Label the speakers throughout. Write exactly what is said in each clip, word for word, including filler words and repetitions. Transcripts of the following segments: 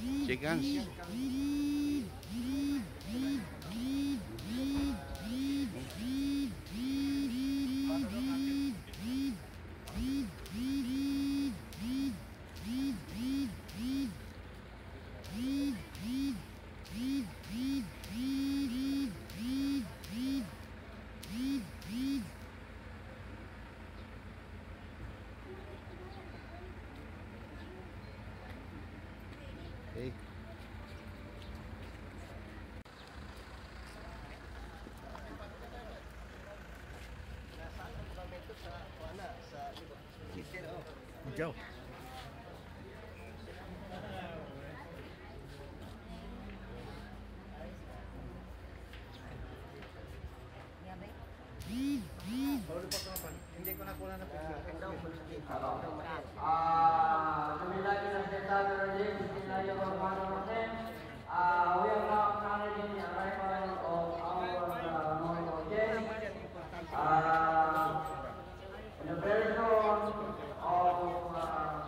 Speaker 1: Shake hands. Okay. Go. Hindi ko nakuha na po.
Speaker 2: Ah, lumilaki ng Senator James Pinayo Martin. Ah, we are now acknowledging the arrival of our Honorable James. Ah, in the person of uh,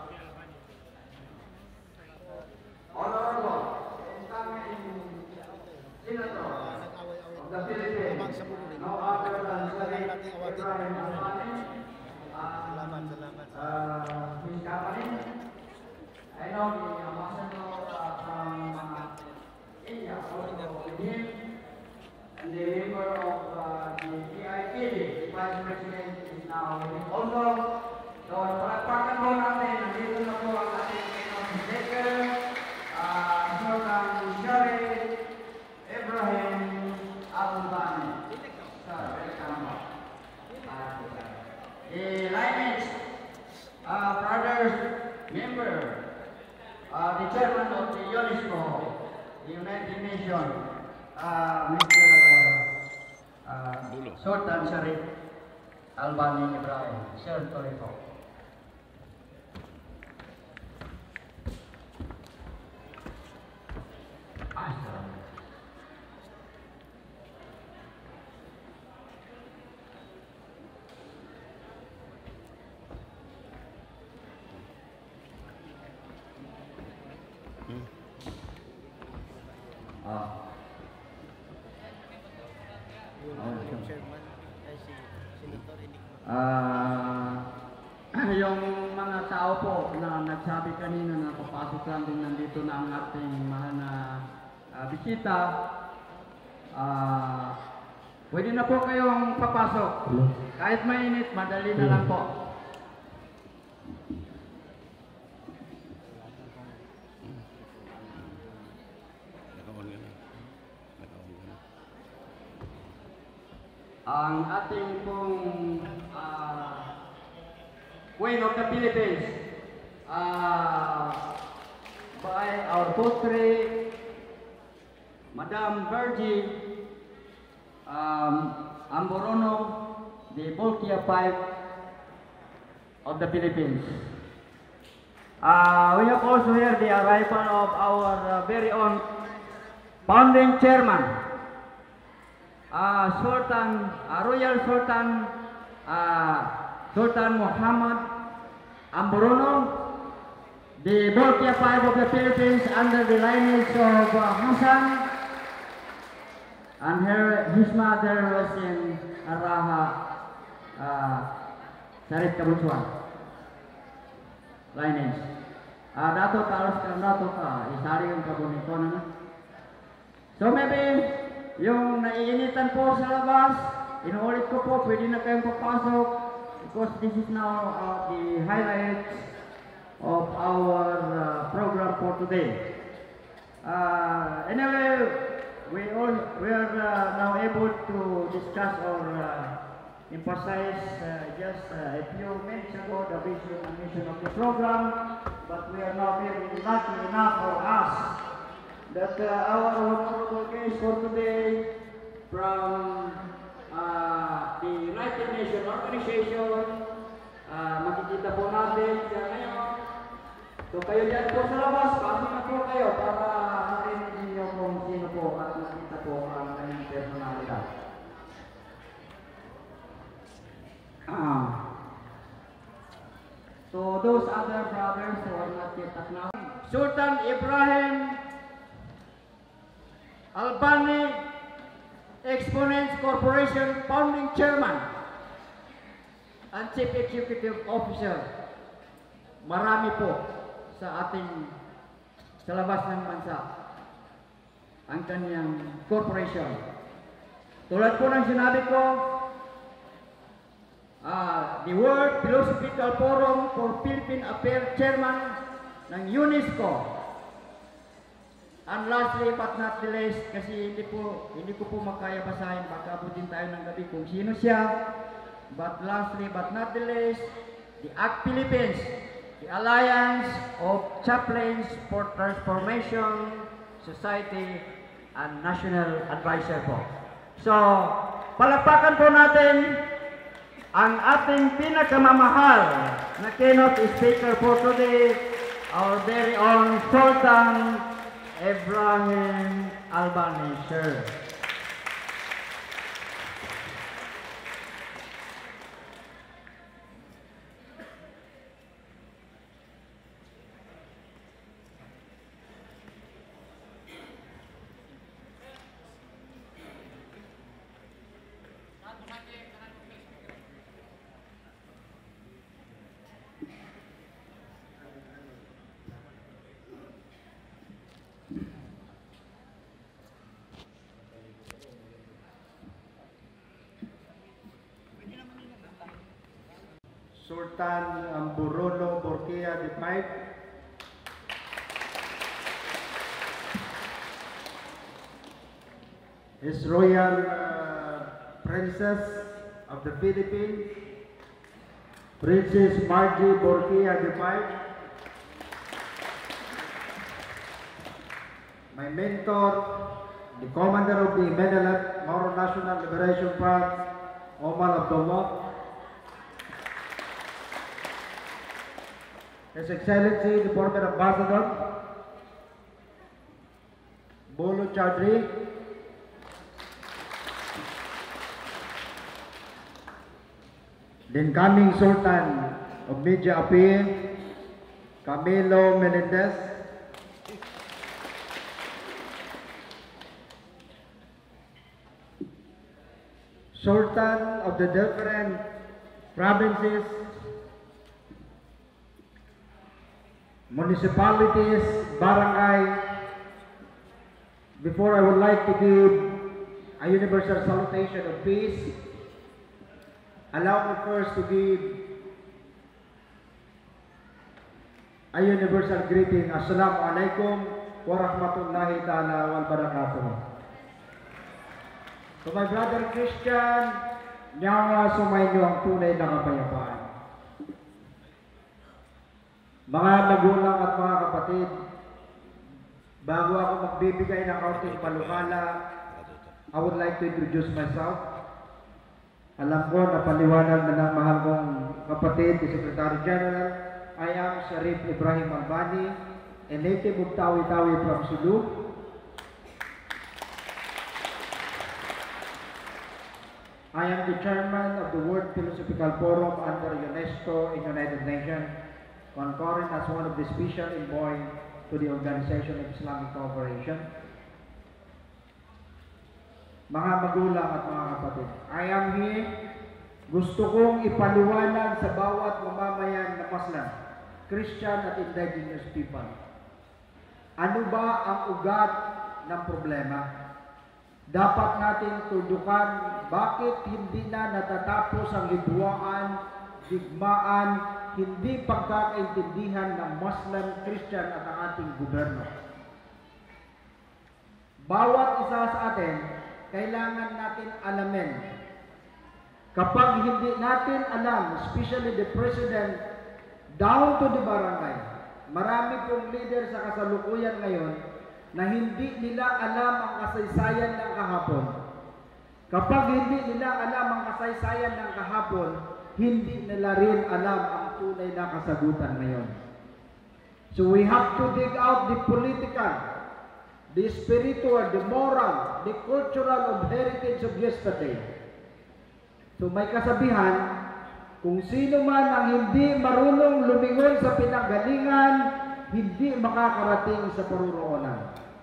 Speaker 2: Honorable incoming Senator of the Philippines, no other than Sharif Ibrahim Alvani.
Speaker 1: Salamat, salamat.
Speaker 2: Uh, his company. I know the ambassador uh, from uh, India also with him, and the member of uh, the P I P D, the Vice President, is now with him also. So, palakpakan po natin, nandito na po ang ating economic maker, uh, Sultan Sharif Ibrahim Alvani. Sir, welcome. The lineage uh, brothers member, uh, the chairman of the UNESCO, the United Nations, uh, Mister Uh, Sultan Sharif Alvani Ibrahim, Sir Toriko. Ah. Ah, yung mga tao po na nagsabi kanina na papasok lang din nandito na ang ating mahal na uh, bisita, ah, pwede na po kayong papasok. Kahit mainit, madali na lang po. Ang ating pong uh, Queen of the Philippines, uh, by our poetry, Madam Virgie um, Amborono, the Bolkia Five of the Philippines. Uh, we have also here the arrival of our uh, very own founding chairman, Uh, Sultan, uh, Royal Sultan uh, Sultan Muhammad Amborono, the Bolkia Five of the Philippines under the lineage of uh, Hassan, and her, his mother was in Araha, uh, Sharif Kabutsuan lineage. Uh, dato talos ka, dato ka, isari yung kabuniko na. So maybe yung naiinitan po sa labas, inuulit ko po, pwede na kayong papasok because this is now uh, the highlights of our uh, program for today. Uh, anyway, we all we are uh, now able to discuss or uh, emphasize uh, just uh, a few minutes ago the vision and mission of the program, but we are now very lucky enough for us that uh, our honorable guest for today from uh, the United Nations Organization, uh, makikita po natin siya ngayon. So kayo dyan po sa labas, pasok na po kayo para marinig ninyo kung sino po at makita po ang kanyang personalidad. Uh, so those other brothers who are not yet acknowledged, Sultan Ibrahim Albani Exponents Corporation Founding Chairman and Chief Executive Officer. Marami po sa ating sa labas ng bansa ang kanyang corporation. Tulad po ng sinabi ko, uh, the World Philosophical Forum for Philippine Affairs Chairman ng UNESCO. And lastly but not the least, kasi hindi po hindi ko po makaya basahin, baka abutin tayo ng gabi kung sino siya. But lastly but not the least, the A C T Philippines, the Alliance of Chaplains for Transformation Society and National Advisor po. So, palakpakan po natin ang ating pinakamamahal na keynote speaker for today, our very own Sultan Ibrahim Albani, sir.
Speaker 1: Sultan Amburono Borquia the Pipe, His Royal uh, Princess of the Philippines, Princess Margie Borquia the Pipe, my mentor, the commander of the Menelat Moro National Liberation Front, Omar Abdullah, His Excellency the former Ambassador Bolo Chaudhry, the incoming Sultan of Media Appeal Camilo Melendez, Sultan of the different provinces, municipalities, barangay. Before I would like to give a universal salutation of peace, allow me first to give a universal greeting. Assalamu alaikum wa rahmatullahi ta'ala wal barakatuh. To my brother Christian, nyawa sumainyo ang tunay na kapayapaan. Mga magulang at mga kapatid, bago ako magbibigay ng kaunting palukala, I would like to introduce myself. Alam ko na paliwanag na ng mahal kong kapatid, the Secretary General, I am Sharif Ibrahim Albani, a native of Tawi-Tawi from Sulu. I am the chairman of the World Philosophical Forum under UNESCO in United Nations, concurrent as one of the special envoy to the Organization of Islamic Cooperation. Mga magulang at mga kapatid, I am here, gusto kong ipaliwanag sa bawat mamamayan na Muslim, Christian at indigenous people. Ano ba ang ugat ng problema? Dapat natin tudukan bakit hindi na natatapos ang hidwaan, digmaan, hindi pagkakaintindihan ng Muslim, Christian at ang ating gobyerno. Bawat isa sa atin, kailangan natin alamin. Kapag hindi natin alam, especially the President, down to the barangay, marami pong leader sa kasalukuyan ngayon na hindi nila alam ang kasaysayan ng kahapon. Kapag hindi nila alam ang kasaysayan ng kahapon, hindi nila rin alam ang tunay na kasagutan ngayon. So we have to dig out the political, the spiritual, the moral, the cultural of heritage of yesterday. So may kasabihan, kung sino man ang hindi marunong lumingon sa pinanggalingan, hindi makakarating sa paruroonan.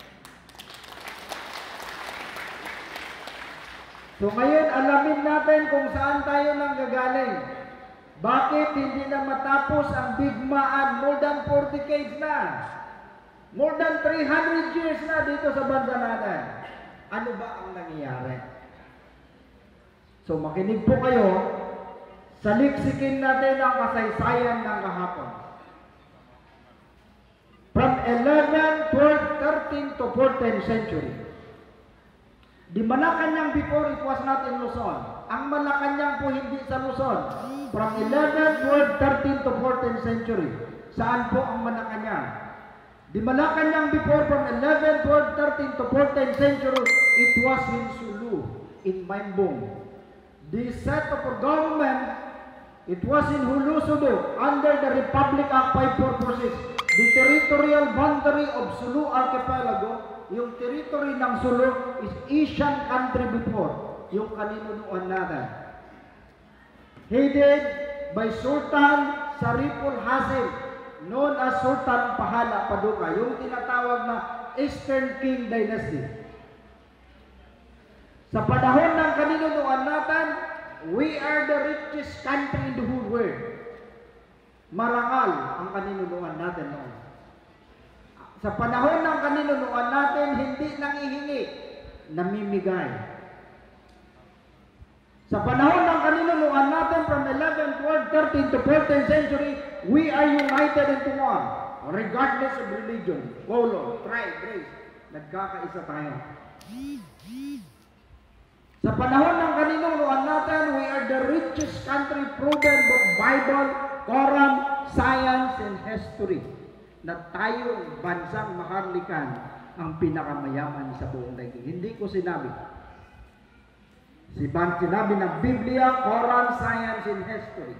Speaker 1: So ngayon, alamin natin kung saan tayo nanggagaling. Bakit hindi na matapos ang digmaan? More than four decades na. More than three hundred years na dito sa bansa natin. Ano ba ang nangyayari? So makinig po kayo, saliksikin natin ang kasaysayan ng kahapon. From eleven, twelve, thirteen to fourteenth century. Di Malacanang before it was not in Luzon. Ang Malacanang po hindi sa Luzon. From eleven, twelve, thirteen to fourteenth century. Saan po ang Malacanang? Di Malacanang before from eleven, twelve, thirteen to fourteenth century, it was in Sulu, in Maimbong. The set of government, it was in Hulusudo, under the Republic Act five four four six. The territorial boundary of Sulu Archipelago, yung territory ng Sulu is Asian country before, yung kaninunuan natin. Headed by Sultan Saripul Hasim, known as Sultan Pahala Paduka, yung tinatawag na Eastern King Dynasty. Sa panahon ng kaninunuan natin, we are the richest country in the whole world. Marangal ang kaninunuan natin noon. Sa panahon ng kaninunuan natin, hindi nangihingi, namimigay. Sa panahon ng kaninunuan natin, from eleven, twelve, thirteen to fourteenth century, we are united into one. Regardless of religion, color, tribe, race, nagkakaisa tayo. Sa panahon ng kaninunuan natin, we are the richest country proven by Bible, Quran, science, and history. Na tayo bansang maharlikan ang pinakamayaman sa buong daigdig. Hindi ko sinabi. Si Ban sinabi ng Biblia, Quran, science, and history.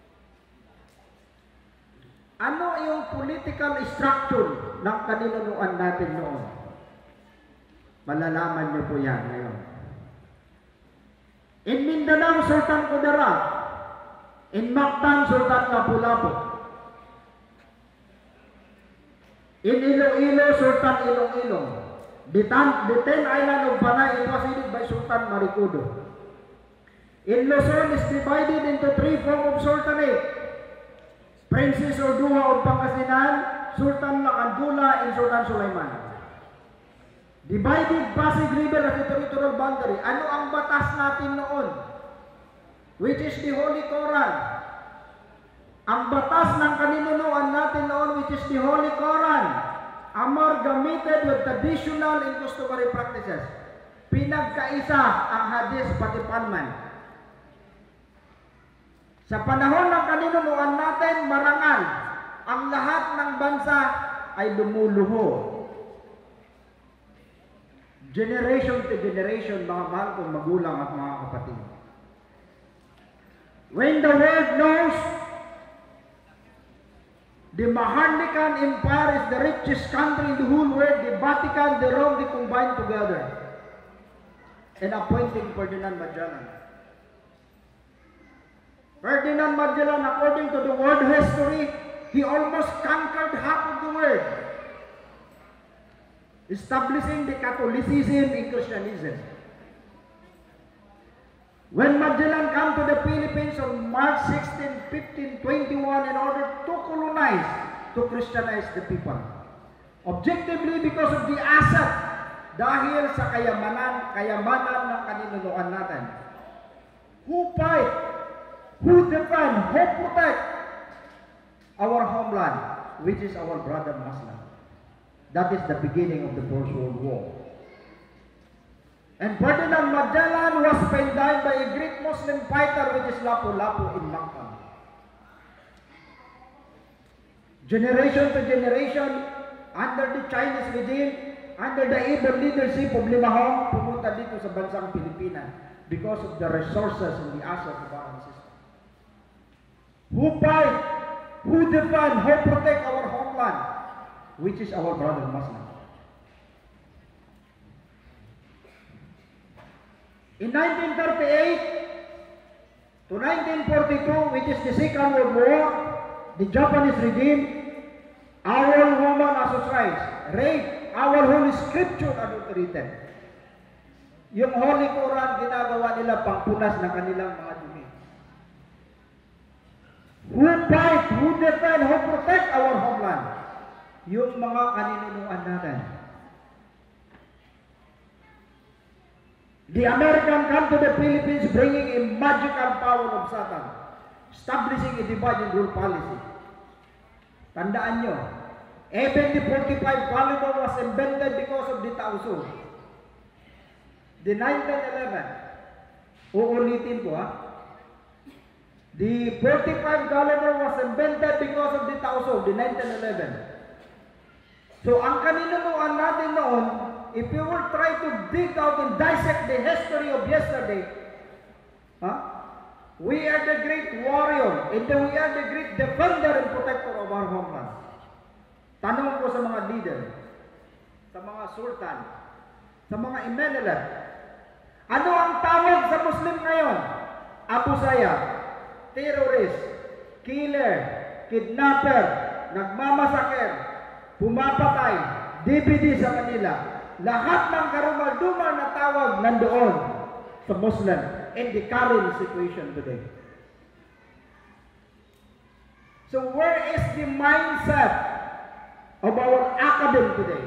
Speaker 1: Ano yung political structure ng kaninunuan natin noon? Malalaman niyo po yan ngayon. In Mindanao, Sultan Kudarat. In Mactan, Sultan Lapu-Lapu. In Iloilo, Sultan Iloilo. The, the ten island of Panay, it was headed by Sultan Maricudo. In Luzon is divided into three forms of sultanate. Princess Ordua of Pangasinan, Sultan Lakandula, and Sultan Sulaiman. Divided Pasig River as the territorial boundary. Ano ang batas natin noon? Which is the Holy Quran. Ang batas ng kaninunuan natin noon, which is the Holy Quran, amalgamated with traditional and customary practices. Pinagkaisa ang hadis pati palman. Sa panahon ng kaninunuan natin, marangal, ang lahat ng bansa ay lumuluho. Generation to generation, mga mahal kong magulang at mga kapatid. When the world knows the Maharlikan Empire is the richest country in the whole world, the Vatican, the Rome, they combined together and appointing Ferdinand Magellan. Ferdinand Magellan, according to the world history, he almost conquered half of the world, establishing the Catholicism and Christianism. When Magellan came to the Philippines on March sixteenth, fifteen twenty-one in order to colonize, to Christianize the people. Objectively because of the asset, dahil sa kayamanan, kayamanan ng kaninunuan natin. Who fight, who defend, who protect our homeland, which is our brother Muslim. That is the beginning of the First World War. And Ferdinand Magellan was pinned down by a great Muslim fighter, which is Lapu-Lapu in Mactan. Generation to generation, under the Chinese regime, under the evil leadership of Limahong, pumunta dito sa bansang Pilipinas because of the resources and the assets of our system. Who fight, who defend, who protect our homeland, which is our brother Muslim. In nineteen thirty-eight to nineteen forty-two, which is the Second World War, the Japanese regime, our versus rights, rape, our holy scripture adulterated. Yung Holy Quran, ginagawa nila pangpunas ng kanilang mga dumi. Who fight, who defend, who protect our homeland? Yung mga kaninunuan natin. The American come to the Philippines bringing a magical power of Satan, establishing a divide and rule policy. Tandaan nyo, even the forty-five caliber was invented because of the Tausug. The nineteen eleven, uulitin ko ha, the forty-five caliber was invented because of the Tausug, the nineteen eleven. So ang kaninunuan natin noon, if you will try to dig out and dissect the history of yesterday, huh? We are the great warrior, and we are the great defender and protector of our homeland. Tanong ko sa mga leader, sa mga sultan, sa mga Imenelat, ano ang tawag sa Muslim ngayon? Abu Sayyaf, terrorist, killer, kidnapper, nagmamasaker, pumapatay, D V D sa kanila. Lahat ng karumal-dumal na tawag nandoon sa Muslim in the current situation today. So where is the mindset of our academy today?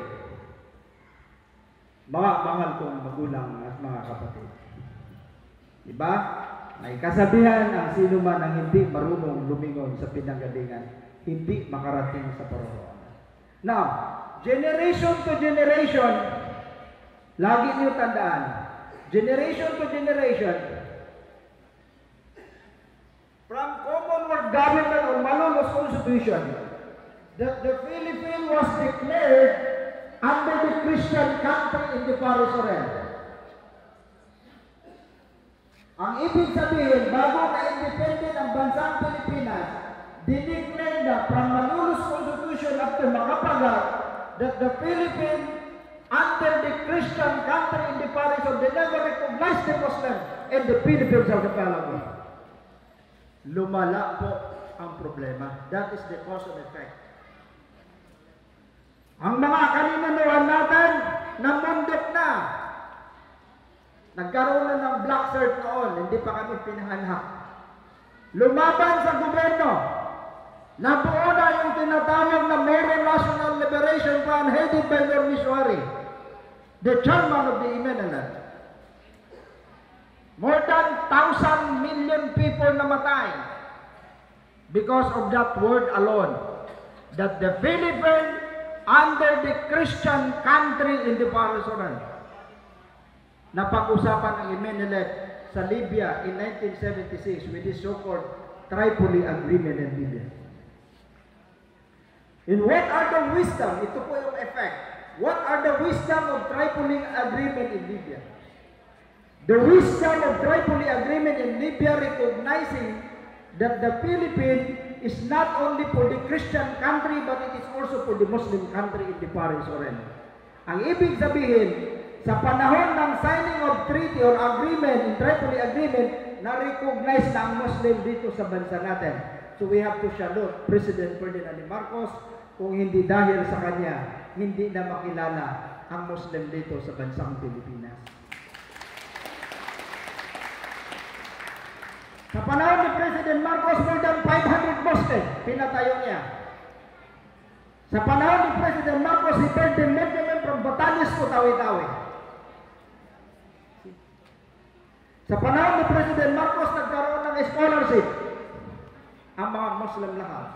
Speaker 1: Mga mahal kong magulang at mga kapatid. Diba? May kasabihan ang sino man ang hindi marunong lumingon sa pinanggalingan, hindi makarating sa paroonan. Now, generation to generation, lagi niyo tandaan, generation to generation, from Commonwealth government or Malolos Constitution, that the Philippines was declared under the Christian country in the Paris Orel. Ang ibig sabihin, bago ka-independent ang bansang Pilipinas, dineclare na from Malolos Constitution after Makapagal that the Philippines under the Christian country in the Paris Orel, they never recognized the Muslim and the Philippines of the Palawan. Lumala po ang problema. That is the cause and effect. Ang mga kaninunuan natin, namundok na. Nagkaroon na ng black shirt noon, hindi pa kami pinahanap. Lumaban sa gobyerno. Nabuo na yung tinatawag na Moro National Liberation Front headed by Lord Misuari, the chairman of the Imenelat. More than thousand million people namatay because of that word alone, that the Philippines under the Christian country in the Paris Orel. Napag-usapan ng Imenelat sa Libya in nineteen seventy-six with the so-called Tripoli Agreement in Libya. And what are the wisdom? Ito po yung effect. What are the wisdom of Tripoli Agreement in Libya? The wisdom of Tripoli Agreement in Libya recognizing that the Philippines is not only for the Christian country but it is also for the Muslim country in the Paris Orel. Ang ibig sabihin, sa panahon ng signing of treaty or agreement, in Tripoli Agreement, na-recognize na ang Muslim dito sa bansa natin. So we have to salute President Ferdinand Marcos, kung hindi dahil sa kanya, hindi na makilala ang Muslim dito sa bansang Pilipinas. Sa panahon ni President Marcos, more than five hundred Muslim, pinatayo niya. Sa panahon ni President Marcos, he turned the movement from Batanes to Tawi-Tawi. Sa panahon ni President Marcos, nagkaroon ng scholarship ang mga Muslim lahat.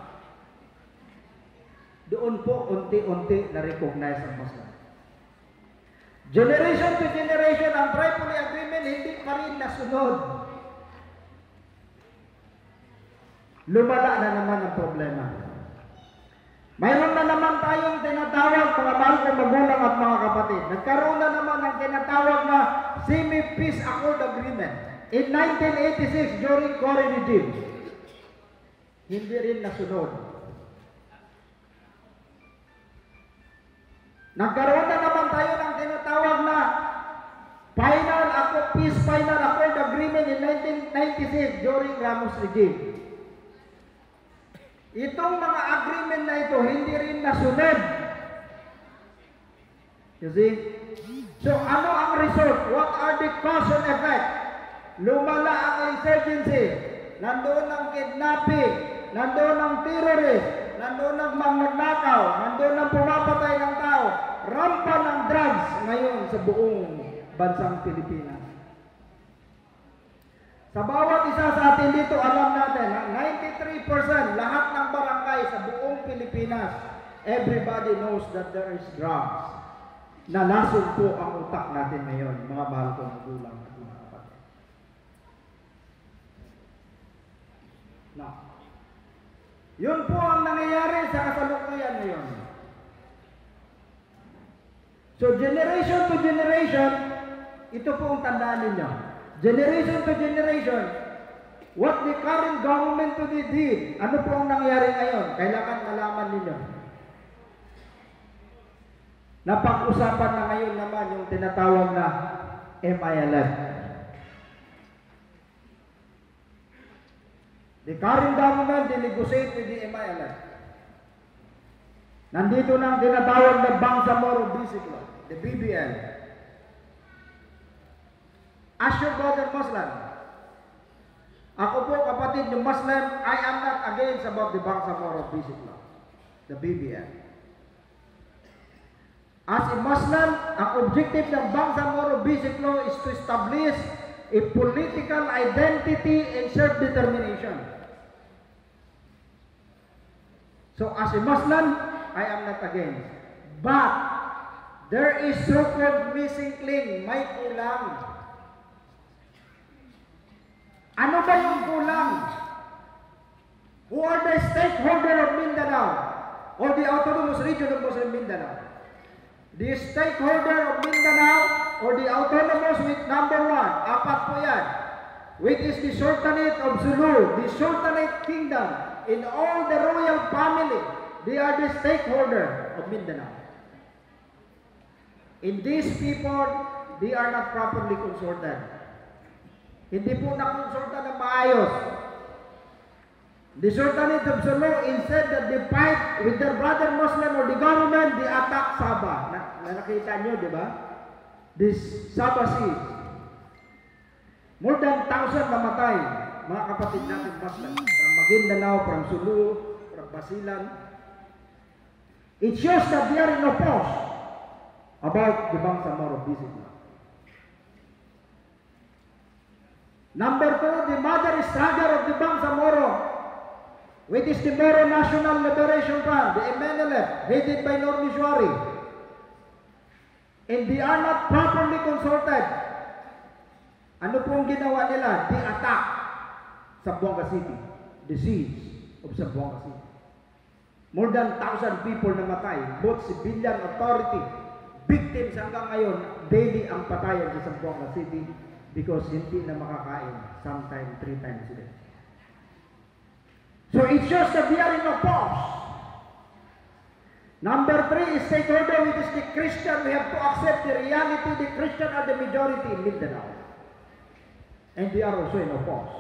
Speaker 1: Doon po, unti-unti na-recognize ang Muslim. Generation to generation, ang Tripoli Agreement hindi pa rin nasunod. Lumala na naman ang problema. Mayroon na naman tayong tinatawag, mga mahal kong magulang at mga kapatid. Nagkaroon na naman ng tinatawag na Semi-Peace Accord Agreement in nineteen eighty-six during Cory regime. Hindi rin nasunod. Nagkaroon na naman tayo ng tinatawag na Final Accord, Peace Final Accord Agreement in nineteen ninety-six during Ramos regime. Itong mga agreement na ito, hindi rin nasunod You see? So, ano ang result? What are the cause and effect? Lumala ang insurgency. Nandoon ang kidnapping. Nandoon ang terrorist. Nandoon ang magnanakaw. Nandoon ang pumapatay ng tao. Rampa ng drugs ngayon sa buong bansang Pilipinas. Sa bawat isa sa atin dito, alam natin, ninety-three percent lahat ng barangay sa buong Pilipinas, everybody knows that there is drugs. Nalasog po ang utak natin ngayon, mga mahal kong magulang at mga kapatid. Now, yun po ang nangyayari sa kasalukuyan ngayon. So, generation to generation, ito po ang tandaan ninyo. Generation to generation, what the current government today did, ano po ang nangyayari ngayon? Kailangan malaman ninyo. Napag-usapan na ngayon naman yung tinatawag na M I L F. The current government, they negotiate with the M I L F. Nandito na ang tinatawag na Bangsamoro Biciclo, the B B L. As your brother Muslim, ako po kapatid ng Muslim, I am not against about the Bangsamoro Biciclo, the B B L. As a Muslim, ang objective ng Bangsamoro Biciclo is to establish a political identity and self-determination. So as a Muslim, I am not against. But, there is so-called missing link, may kulang. Ano ba yung kulang? Who are the stakeholder of Mindanao or the autonomous region of Muslim Mindanao? The stakeholder of Mindanao or the autonomous with number one, apat po yan, which is the Sultanate of Sulu, the Sultanate Kingdom, in all the royal family, they are the stakeholder of Mindanao. In these people, they are not properly consulted. Hindi po nakonsulta ng maayos. The Sultanate of Sulu, instead that they fight with their brother Muslim or the government, they attack Sabah. Na, na nakita nyo, di ba? This Sabah siege. More than thousand namatay, mga kapatid natin Muslim. From Maguindanao, from Sulu, from Basilan. It shows that they are in oppose about the Bangsamoro Biciclo. Number two, the mother struggle of the Bangsamoro, which is the Moro National Liberation Front, the M N L F, headed by Normi Suari. And they are not properly consulted. Ano pong ginawa nila? They attack Zamboanga City, the siege of Zamboanga City. More than thousand people namatay, both civilian authority, victims hanggang ngayon, daily ang patayan sa Zamboanga City because hindi na makakain, sometimes three times a day. So it shows that we are in oppose. Number three is stakeholder, which is the Christian. We have to accept the reality, the Christian are the majority in Mindanao. And they are also in oppose.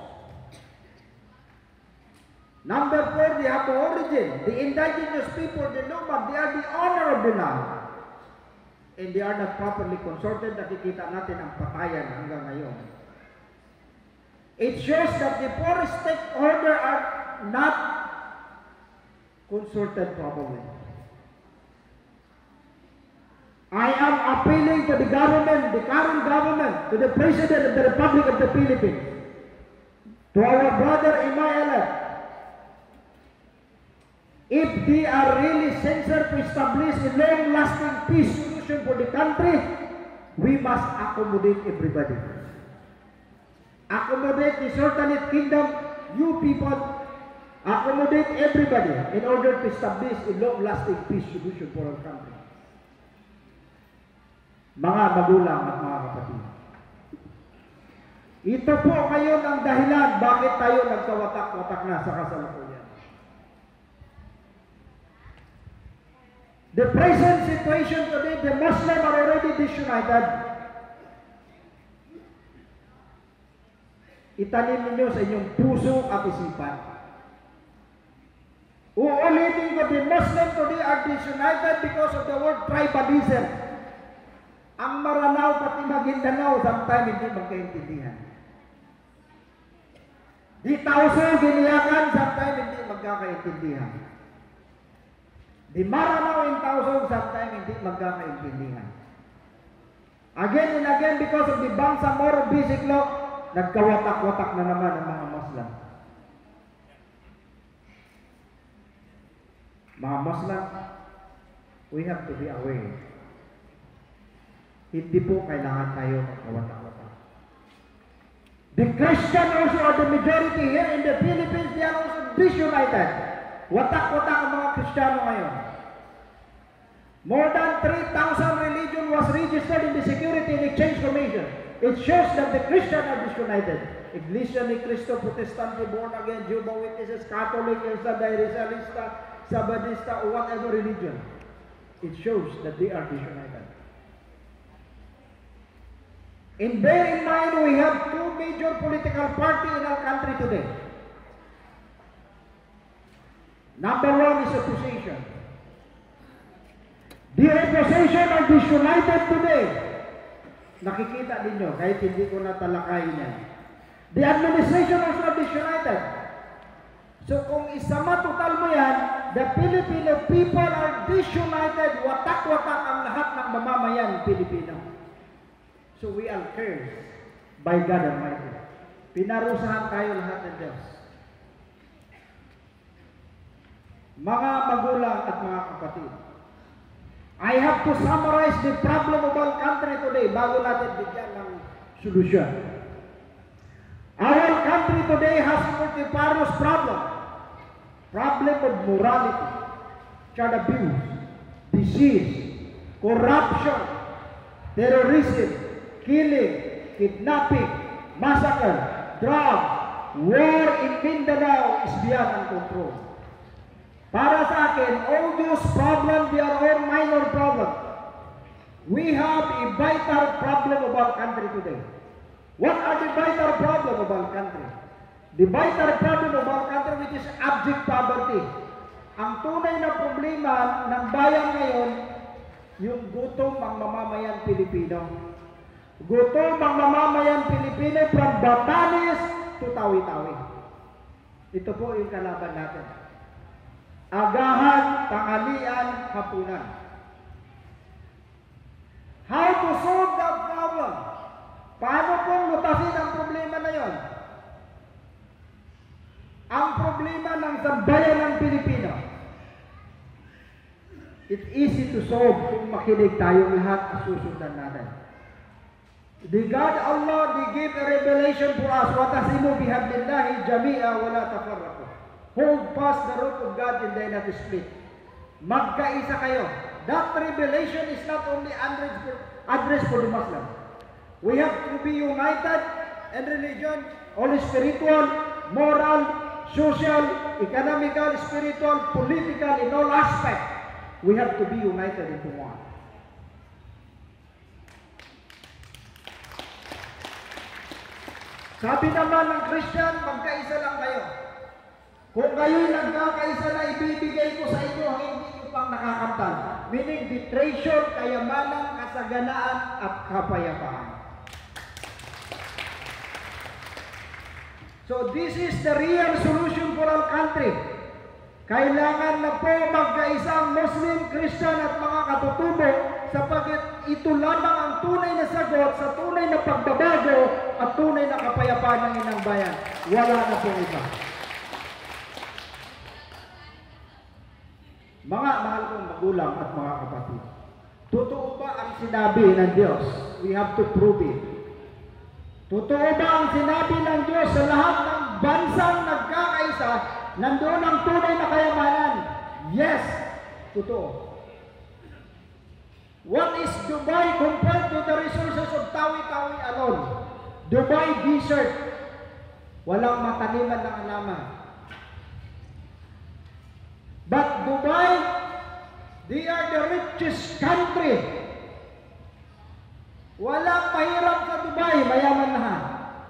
Speaker 1: Number four, they have the origin. The indigenous people, the Lumad, they are the owner of the land. And they are not properly consulted. Nakikita natin ang patayan hanggang ngayon. It shows that the four stakeholders are not consulted properly. I am appealing to the government, the current government, to the President of the Republic of the Philippines, to our brother M I L F, if they are really sincere to establish a long-lasting peace solution for the country, we must accommodate everybody. Accommodate the Sultanate Kingdom, you people, accommodate everybody in order to establish a long-lasting peace solution for our country. Mga magulang at mga kapatid, ito po ngayon ang dahilan bakit tayo nagkawatak-watak na sa kasalukuyan. The present situation today, the Muslims are already disunited. Itanim ninyo sa inyong puso at isipan. Uulitin ko, the Muslims today are disunited because of the word tribalism. Ang Maranao pati Maguindanao sometimes hindi magkaintindihan. Di Tauso, Giniakan, sometimes hindi magkakaintindihan. Di Maranao in Tauso, sometimes hindi magkakaintindihan. Again and again, because of the Bangsamoro Basic Law, nagkawatak-watak na naman ang mga Muslim. Mga Muslim, we have to be aware. Hindi po kailangan tayo magkawatak-watak. The Christian also are the majority here in the Philippines. They are also disunited. Watak-watak ang mga Kristiyano ngayon. More than three thousand religion was registered in the Security and Exchange Commission. It shows that the Christians are disunited. Iglesia ni Cristo, Protestante, Born Again, Jehovah's Witnesses, Catholic, Rizalista, Sabadista, or whatever religion. It shows that they are disunited. And bear in mind, we have two major political parties in our country today. Number one is opposition. The opposition are disunited today. Nakikita ninyo, kahit hindi ko natalakayin yan. The administration also are disunited. So kung isama total mo yan, the Filipino people are disunited, watak-watak ang lahat ng mamamayan Pilipino. So we are cursed by God Almighty. Pinarusahan tayo lahat ng Diyos. Mga magulang at mga kapatid, I have to summarize the problem of our country today bago natin bigyan ng solusyon. Our country today has multifarious problems. Problem of morality, child abuse, disease, corruption, terrorism, killing, kidnapping, massacre, drugs, war in Mindanao is beyond control. Para sa akin, all those problems, they are all minor problems. We have a vital problem of our country today. What are the vital problems of our country? The vital problem of our country, which is abject poverty. Ang tunay na problema ng bayan ngayon, yung gutom ang mamamayan Pilipino. Gutom ang mamamayan Pilipino from Batanes to Tawi-Tawi. Ito po yung kalaban natin. Agahan, tanghalian, hapunan. How to solve that problem? Paano pong lutasin ang problema na yon? Ang problema ng sambayan ng Pilipino. It's easy to solve kung makinig tayong lahat at susundan natin. The God Allah, they gave a revelation for us. وَتَصِمُوا بِحَبْلِ اللَّهِ جَمِيعًا وَلَا تَفَرَّقُوا. Hold fast the rope of God and then not split. Magkaisa kayo. That revelation is not only addressed for the Muslim. We have to be united in religion, all spiritual, moral, social, economical, spiritual, political, in all aspects. We have to be united into one. Sabi naman ng Christian, magkaisa lang kayo. Kung kayo'y nagkakaisa na ibibigay ko sa inyo, hindi nyo pang nakakamtan. Meaning the treasure, kayamanan, kasaganaan, at kapayapaan. So this is the real solution for our country. Kailangan na po magkaisa ang Muslim, Christian at mga katutubo sapagkat ito lamang ang tunay na sagot sa tunay na pagbabago at tunay na kapayapaan ng inang bayan. Wala na po iba. Mga mahal kong magulang at mga kapatid, totoo ba ang sinabi ng Diyos? We have to prove it. Totoo ba ang sinabi ng Diyos sa lahat ng bansang nagkakaisa, nandoon ang tunay na kayamanan? Yes, totoo. What is Dubai compared to the resources of Tawi-Tawi alone? Dubai desert. Walang mataniman ng halaman. But Dubai, they are the richest country. Walang mahirap sa Dubai, mayaman lahat.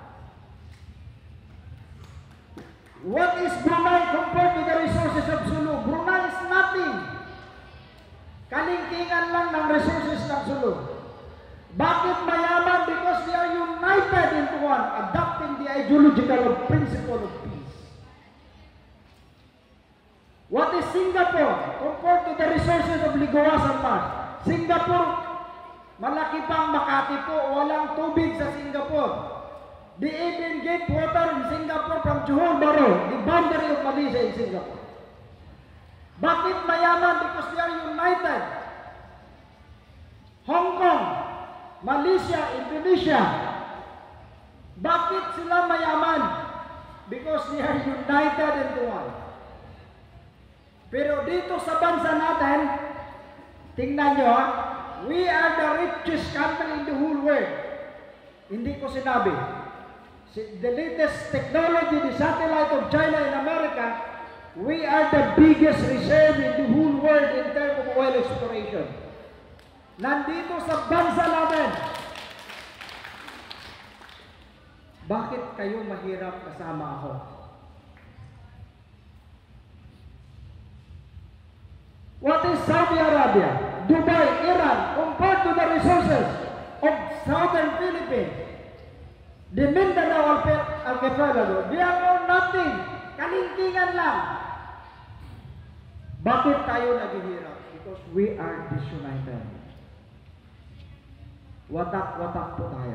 Speaker 1: What is Brunei compared to the resources of Sulu? Brunei is nothing. Kalingkingan lang ng resources ng Sulu. Bakit mayaman? Because they are united into one, adopting the ideological principle of peace. What is Singapore compared to the resources of Ligoas and Mars? Singapore, malaki pang Makati po, walang tubig sa Singapore. They even get water in Singapore from Johor Bahru, the boundary of Malaysia in Singapore. Bakit mayaman? Because they are united. Hong Kong, Malaysia, Indonesia. Bakit sila mayaman? Because they are united into one. Pero dito sa bansa natin, tingnan nyo ha, we are the richest country in the whole world. Hindi ko sinabi. The latest technology, the satellite of China and America, we are the biggest reserve in the whole world in terms of oil exploration. Nandito sa bansa natin. Bakit kayo mahirap kasama ako? What is Saudi Arabia, Dubai, Iran, compared to the resources of southern Philippines? The Mindanao Archipelago, they are all nothing. Kalingkingan lang. Bakit tayo naghihirap? Because we are disunited. Watak-watak po tayo.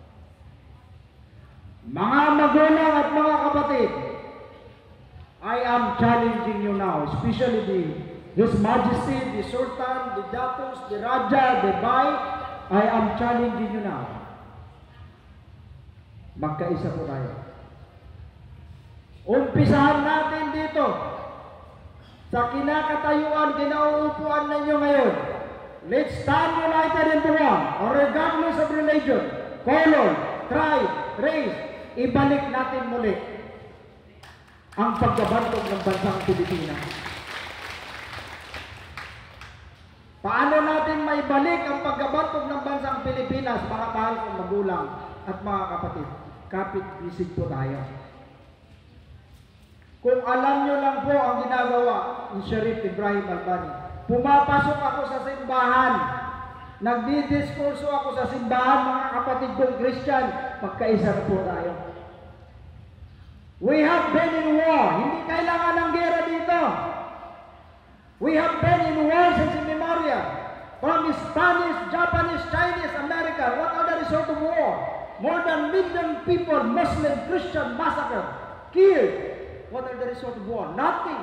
Speaker 1: Mga magulang at mga kapatid, I am challenging you now, especially the His Majesty, the Sultan, the Datos, the Raja, the Bai, I am challenging you now. Magkaisa po tayo. Umpisahan natin dito sa kinakatayuan, kinauupuan ninyo ngayon. Let's stand united into one, or regardless of religion, color, tribe, race, ibalik natin muli ang pagbabantog ng bansang Pilipinas. Paano natin maibalik ang pagbabantog ng bansang Pilipinas, mga mahal kong magulang at mga kapatid? Kapit-bisig po tayo. Kung alam nyo lang po ang ginagawa ni Sheriff Ibrahim Albani, pumapasok ako sa simbahan, nagdidiskurso ako sa simbahan, mga kapatid kong Christian, magkaisa na po tayo. We have been in war. Hindi kailangan ng gera dito. We have been in war since immemorial. From Spanish, Japanese, Chinese, American. What are the result of war? More than million people, Muslim, Christian, massacred, killed. What are the result of war? Nothing.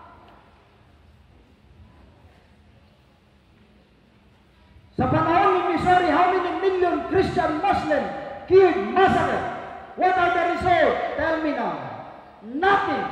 Speaker 1: Sa panahon ni Missouri, how many million Christian, Muslim, killed, massacred? What are the result? Tell me now. Nothing.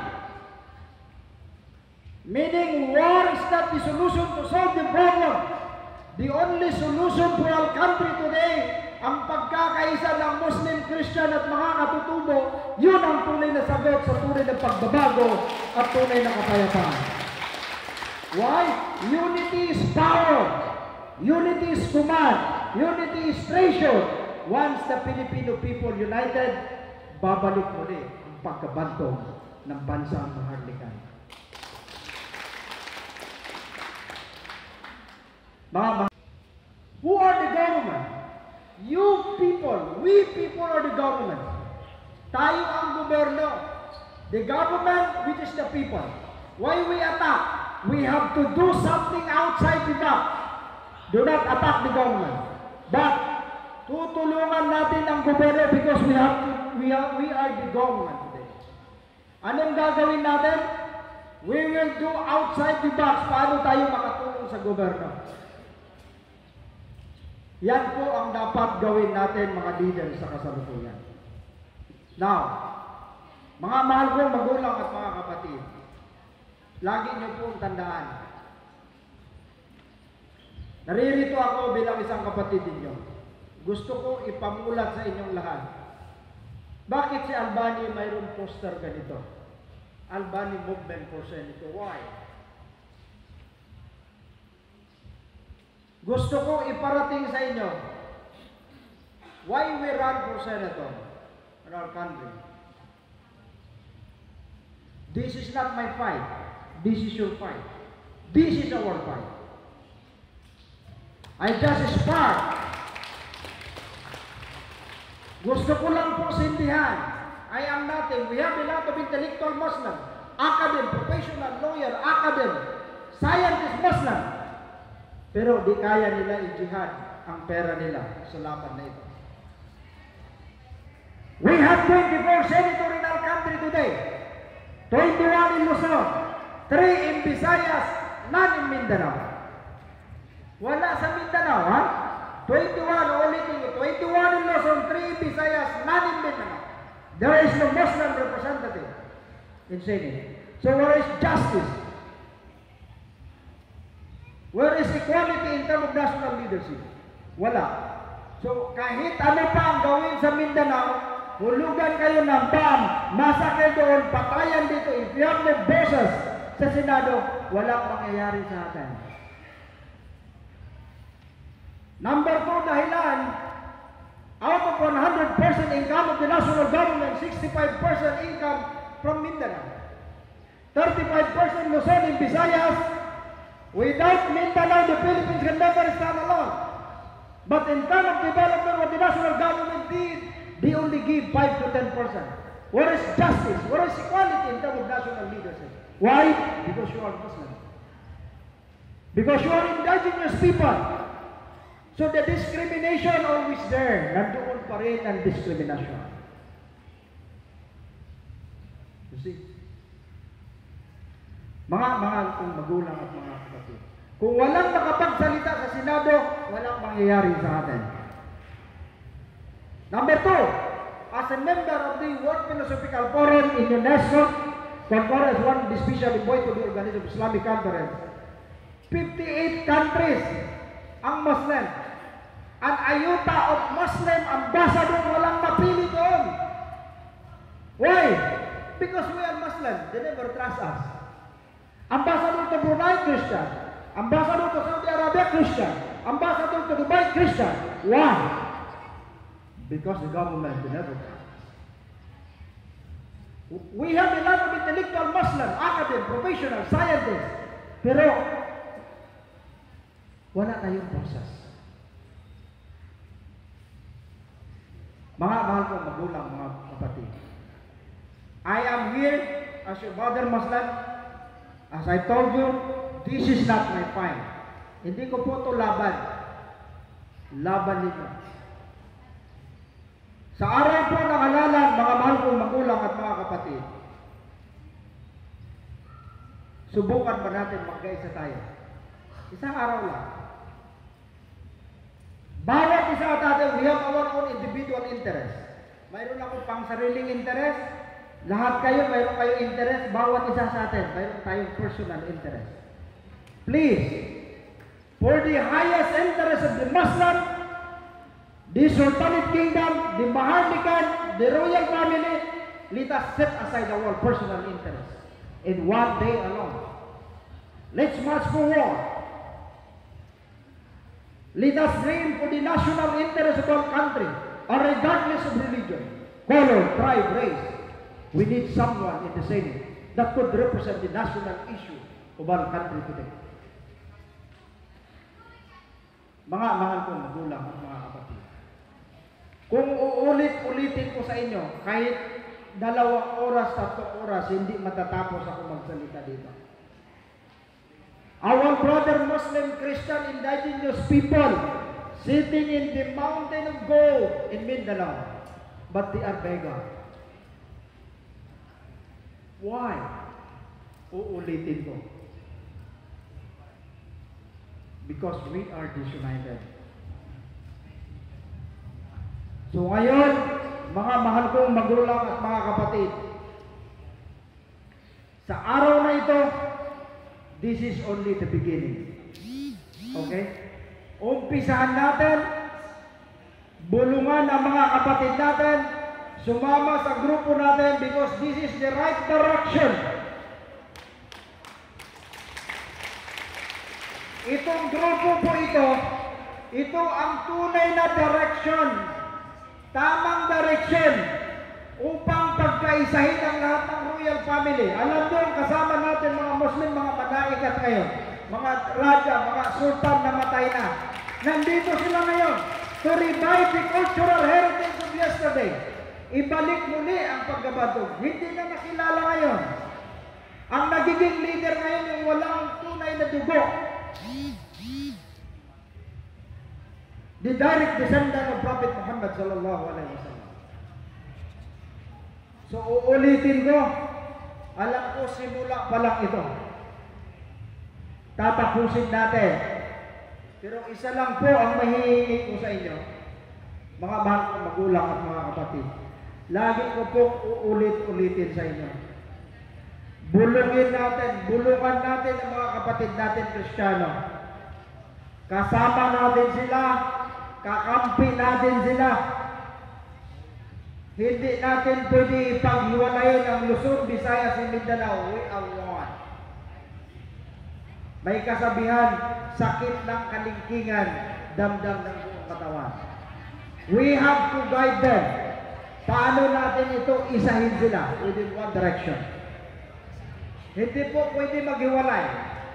Speaker 1: Meaning war is not the solution to solve the problem. The only solution for our country today, ang pagkakaisa ng Muslim, Christian at mga katutubo, yun ang tunay na sagot sa tunay na pagbabago at tunay na kapayapaan. Why? Unity is power. Unity is command. Unity is treasure. Once the Filipino people united, babalik muli ang pagkabantog ng bansang maharlikan. Mga who are the government? You people, we people are the government. Tayo ang gobyerno. The government, which is the people. Why we attack? We have to do something outside the box. Do not attack the government. But tutulungan natin ang gobyerno because we have to, we are, we are the government today. Anong gagawin natin? We will do outside the box. Paano tayo makatulong sa gobyerno? Yan po ang dapat gawin natin, mga leaders sa kasalukuyan. Now, mga mahal kong magulang at mga kapatid, lagi niyo pong tandaan. Naririto ako bilang isang kapatid ninyo. Gusto ko ipamulat sa inyong lahat. Bakit si Albani mayroong poster ganito? Albani Movement for Senator. Why? Gusto ko iparating sa inyo why we run for senator in our country. This is not my fight. This is your fight. This is our fight. I just spark Gusto ko lang po sindihan. I am nothing. We have a lot of intellectual Muslim, academic, professional, lawyer, academic, scientist Muslim. Pero di kaya nila i-jihad ang pera nila sa laban na ito. We have twenty-four senatorial country today. twenty-one in Luzon, three in Visayas, none in Mindanao. Wala sa Mindanao, ha? twenty-one, ulitin ko, twenty-one in Luzon, three in Visayas, none in Mindanao. There is no Muslim representative in Senate. So where is justice? Where is equality in terms of national leadership? Wala. So kahit ano pa ang gawin sa Mindanao, hulugan kayo ng bomb, masakit doon, patayan dito, if you have no boses sa Senado, walang mangyayari sa atin. Number two, dahilan, out of one hundred percent income of the national government, sixty-five percent income from Mindanao. thirty-five percent Luzon in Visayas. Without Mindanao, the Philippines can never stand alone. But in terms of development, what the national government did, they only give five to ten percent. Where is justice? Where is equality in terms of national leadership? Why? Because you are Muslim. Because you are indigenous people. So the discrimination always there. Nandoon pa rin ang discrimination. You see? Mga mahal kong magulang at mga kapatid. Kung walang makapagsalita sa Senado, walang mangyayari sa atin. Number two, as a member of the World Philosophical Forum in UNESCO, conference one special envoy to the Organization of Islamic Conference, fifty-eight countries ang Muslim. An ayuta of Muslim ambassador walang mapili doon. Why? Because we are Muslim. They never trust us. Ambassador to Brunei, Christian. Ambassador to Saudi Arabia, Christian. Ambassador to Dubai, Christian. Why? Because the government will never trust. We have a lot of intellectual Muslim, academic, professional, scientists. Pero, wala tayong process. Mga mahal kong magulang, mga kapatid. I am here as your brother Muslim. As I told you, this is not my fight. Hindi ko po ito laban. Laban nito. Sa araw po ng halalan, mga mahal kong magulang at mga kapatid, subukan ba natin magkaisa tayo? Isang araw lang. Bawat isa at atin, we have our own individual interest. Mayroon akong pang sariling interest. Lahat kayo, mayroon kayong interest. Bawat isa sa atin, mayroon tayong personal interest. Please, for the highest interest of the Muslim, the Sultanate Kingdom, the Maharlikan, the royal family, let us set aside our personal interest in one day alone. Let's march forward. Let us reign for the national interest of our country, or regardless of religion, color, tribe, race. We need someone in the Senate that could represent the national issue of our country today. Mga mahal kong magulang at mga kapatid, kung uulit-ulitin ko sa inyo, kahit dalawang oras, tatlong oras, hindi matatapos ako magsalita dito. Our brother Muslim, Christian, indigenous people sitting in the mountain of gold in Mindanao, but they are beggars. Why? Uulitin ko. Because we are disunited. So ngayon, mga mahal kong magulang at mga kapatid, sa araw na ito, this is only the beginning. Okay? Umpisahan natin, bulungan ang mga kapatid natin, sumama sa grupo natin because this is the right direction. Itong grupo po ito, ito ang tunay na direction, tamang direction upang pagkaisahin ang lahat ng royal family. Alam nyo, kasama natin mga Muslim, mga malaikat ngayon, mga raja, mga sultan na matay na. Nandito sila ngayon to revive the cultural heritage of yesterday. yesterday. Ibalik muli ang pagkabantog. Hindi na nakilala ngayon. Ang nagiging leader ngayon yung walang tunay na dugo. The direct descendant of Prophet Muhammad sallallahu alaihi wasallam. So uulitin ko, alam ko simula pa lang ito. Tatapusin natin. Pero isa lang po ang mahihingi ko sa inyo, mga mahal kong magulang at mga kapatid. Lagi ko pong uulit-ulitin sa inyo. Bulungin natin, bulungan natin ang mga kapatid natin Kristiyano. Kasama natin sila, kakampi natin sila. Hindi natin pwede ipaghiwalayin ang Luzon, Visayas, at Mindanao. We are one. May kasabihan, sakit ng kalingkingan, damdam ng buong katawan. We have to guide them. Paano natin ito isahin sila within one direction? Hindi po pwede maghiwalay.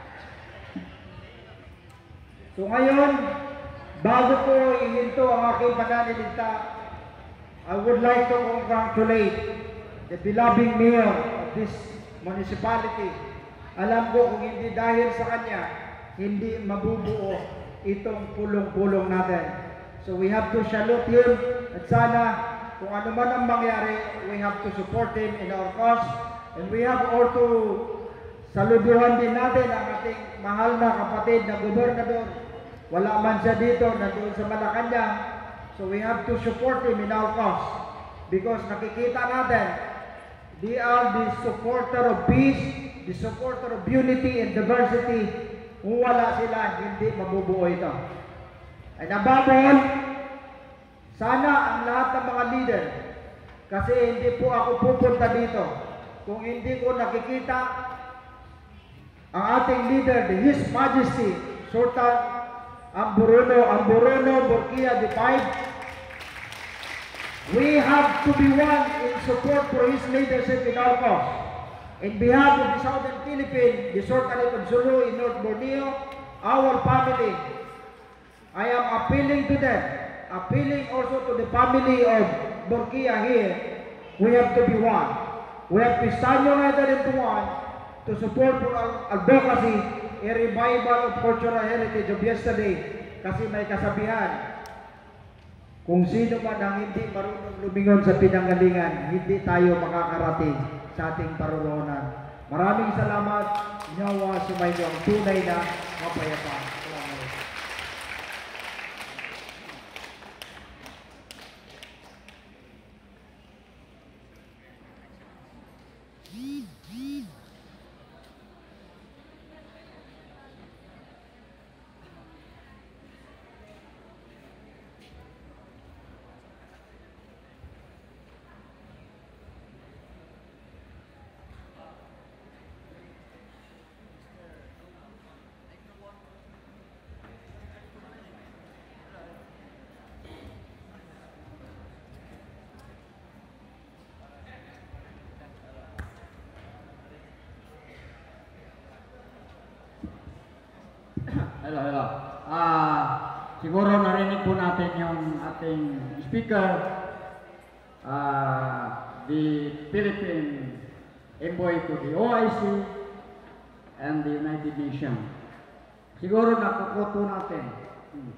Speaker 1: So ngayon, bago ko ihinto ang aking pananiligta, I would like to congratulate the beloved mayor of this municipality. Alam ko kung hindi dahil sa kanya, hindi mabubuo itong pulong-pulong natin. So we have to salute him at sana kung ano man ang mangyari, we have to support him in our cause. And we have also saluduhan din natin ang ating mahal na kapatid na gobernador. Wala man siya dito, nandoon sa Malacanang. So we have to support him in our cause. Because nakikita natin, they are the supporter of peace, the supporter of unity and diversity. Kung wala sila, hindi mabubuo ito. And above all, sana ang lahat ng mga leader, kasi hindi po ako pupunta dito kung hindi ko nakikita ang ating leader, the His Majesty Sultan Amburuno, Amburuno Burkia the Five. We have to be one in support for his leadership in our cause. In behalf of the Southern Philippines, the Sultanate of Sulu in North Borneo, our family, I am appealing to them, appealing also to the family of Burkia here. We have to be one. We have to stand united into one to support for our advocacy, a revival of cultural heritage of yesterday. Kasi may kasabihan, kung sino man ang hindi marunong lumingon sa pinanggalingan, hindi tayo makakarating sa ating paruroonan. Maraming salamat. Nawa sumainyo ang tunay na mapayapaan. Salamat.
Speaker 2: Hello, hello. Ah, siguro narinig po natin yung ating speaker, ah, the Philippine envoy to the O I C and the United Nations. Siguro nakukuto natin. Hmm.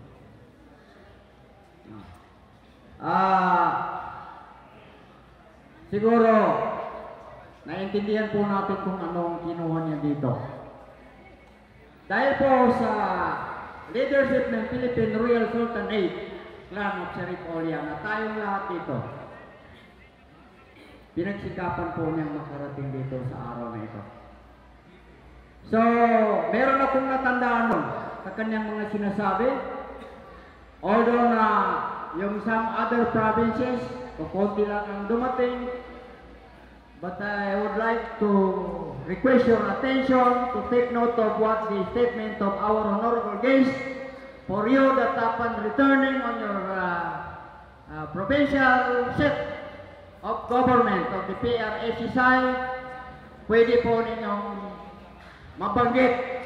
Speaker 2: Ah, siguro naiintindihan po natin kung anong kinuha niya dito. Dahil po sa leadership ng Philippine Royal Sultanate, Clan of Sharif Aulia, na tayong lahat dito, pinagsikapan po niyang makarating dito sa araw na ito. So, meron akong natandaan nun sa kanyang mga sinasabi. Although na yung some other provinces, kukunti lang ang dumating, but I would like to request your attention to take note of what the statement of our honorable guest for you that upon returning on your uh, uh, provincial seat of government of the P R S S I, pwede po ninyong mabanggit.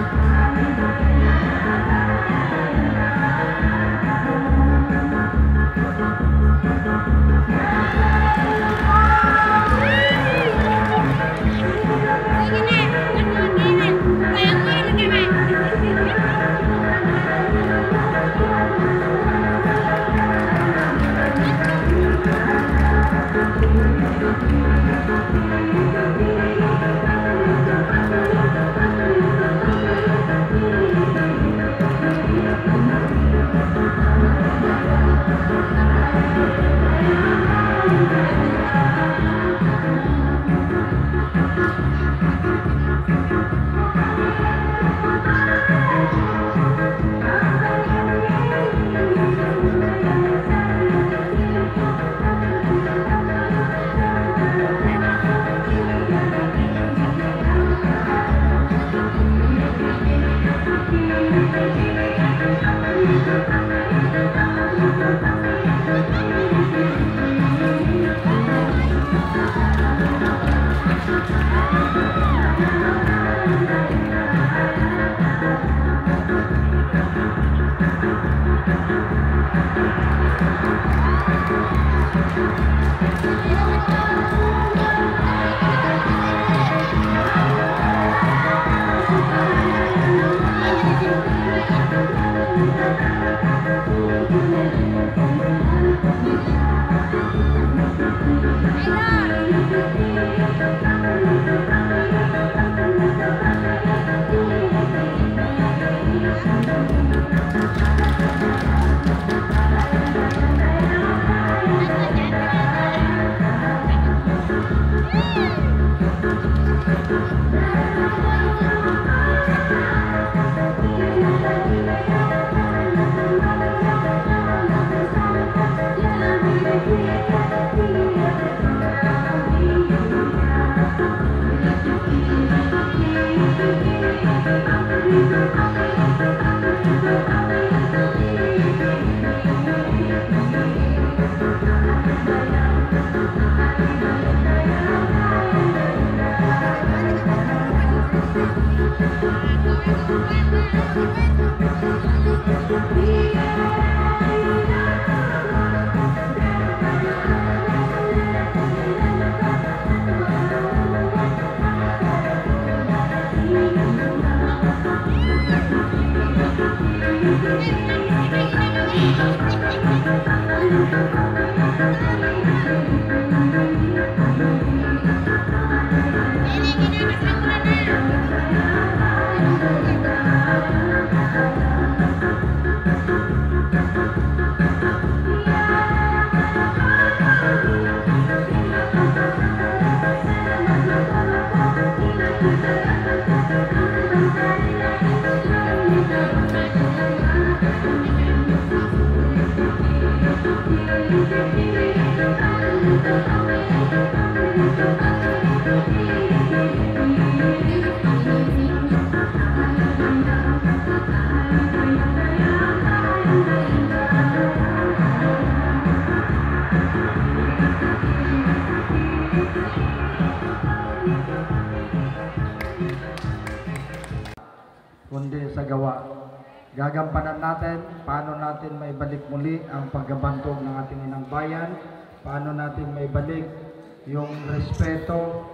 Speaker 1: Kundi sa gawa. Gagampanan natin paano natin maibalik muli ang paggabantog ng ating inang bayan, paano natin maibalik yung respeto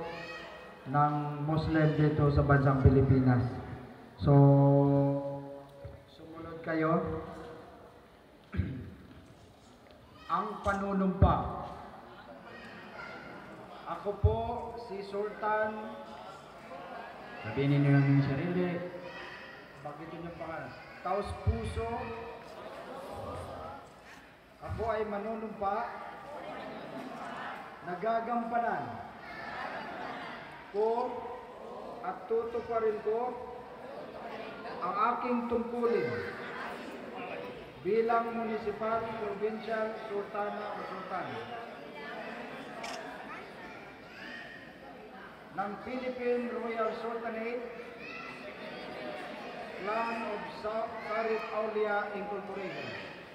Speaker 1: ng Muslim dito sa bansang Pilipinas. So, sumunod kayo. Ang panunumpa. Ako po si Sultan.
Speaker 2: Sabihin ninyo yung sarili.
Speaker 1: Bagitin niyo pangalan. Taos puso. Ako ay manunumpa. Nagagampanan ko at tutuparin ko ang aking tungkulin bilang municipal, provincial, sultana o sultan ng Philippine Royal Sultanate, Clan of Sarip Aulia Incorporated,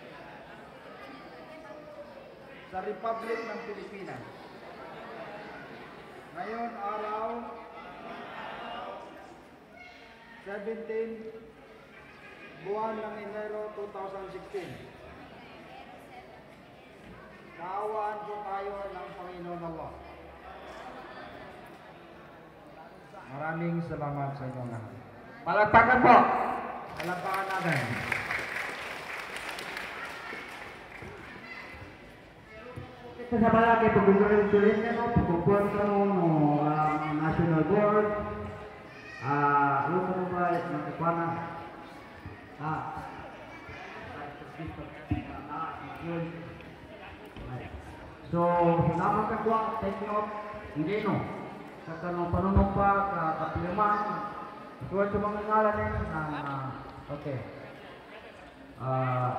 Speaker 1: sa Republic ng Pilipinas. Ngayon araw, seventeen, buwan ng Enero two thousand sixteen. Kaawaan po tayo ng Panginoon Allah. Maraming salamat sa inyo lahat.
Speaker 2: Palakpakan po.
Speaker 1: Palakpakan natin.
Speaker 2: Ito sa balaki, pag-ulit-ulit na no, pag-upon ka no, no, um, National Board, ah, ano ka no ba, nagkakwa na, ah, so, salamat ka kwa, thank you, hindi no, sa kanong panunumpa, kapiliman, ituwa sa mga ngalan eh, na, okay, ah,